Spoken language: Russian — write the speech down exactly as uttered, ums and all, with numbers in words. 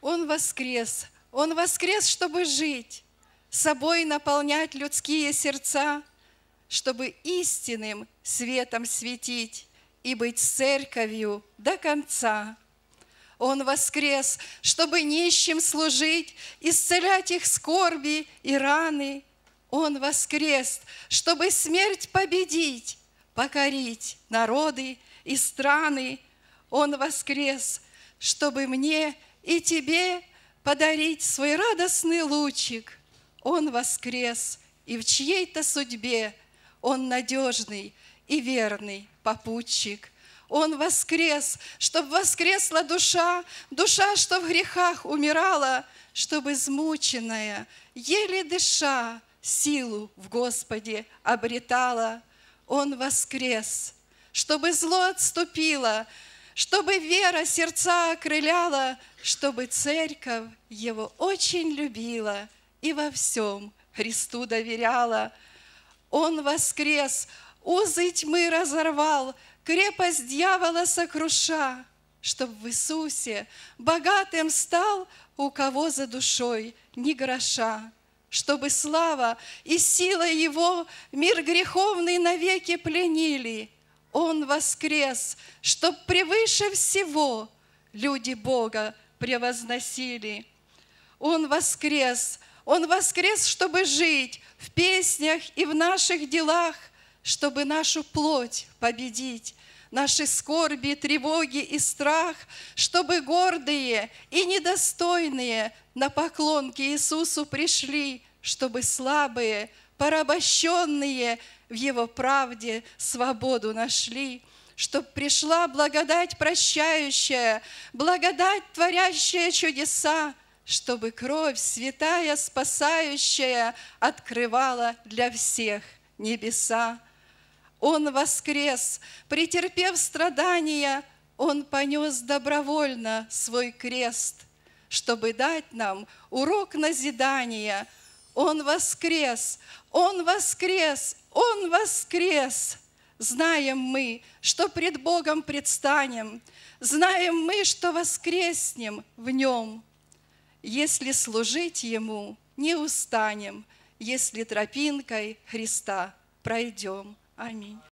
Он воскрес, Он воскрес, чтобы жить, собой наполнять людские сердца, чтобы истинным светом светить и быть церковью до конца. Он воскрес, чтобы нищим служить, исцелять их скорби и раны. Он воскрес, чтобы смерть победить, покорить народы и страны. Он воскрес, чтобы мне и тебе подарить свой радостный лучик. Он воскрес, и в чьей-то судьбе Он надежный и верный попутчик. Он воскрес, чтоб воскресла душа, душа, что в грехах умирала, чтобы измученная, еле дыша, силу в Господе обретала. Он воскрес, чтобы зло отступило, чтобы вера сердца окрыляла, чтобы церковь Его очень любила и во всем Христу доверяла. Он воскрес, узы тьмы разорвал, крепость дьявола сокруша, чтоб в Иисусе богатым стал, у кого за душой ни гроша, чтобы слава и сила Его мир греховный навеки пленили. Он воскрес, чтоб превыше всего люди Бога превозносили. Он воскрес, Он воскрес, чтобы жить в песнях и в наших делах, чтобы нашу плоть победить, наши скорби, тревоги и страх, чтобы гордые и недостойные на поклон к Иисусу пришли, чтобы слабые, порабощенные в Его правде свободу нашли, чтоб пришла благодать прощающая, благодать, творящая чудеса, чтобы кровь святая, спасающая, открывала для всех небеса. Он воскрес, претерпев страдания, Он понес добровольно свой крест, чтобы дать нам урок назидания. Он воскрес, Он воскрес, Он воскрес. Знаем мы, что пред Богом предстанем, знаем мы, что воскреснем в Нем. Если служить Ему, не устанем, если тропинкой Христа пройдем. Аминь.